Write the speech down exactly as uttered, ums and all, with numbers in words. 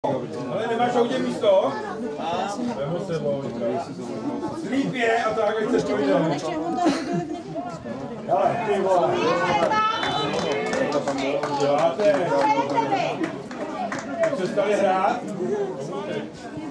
Ale nemáš autě místo? Vemu sebou. Slíp je a tak, ať se pojde. Hele, ty vole. Děláte. Přestali hrát?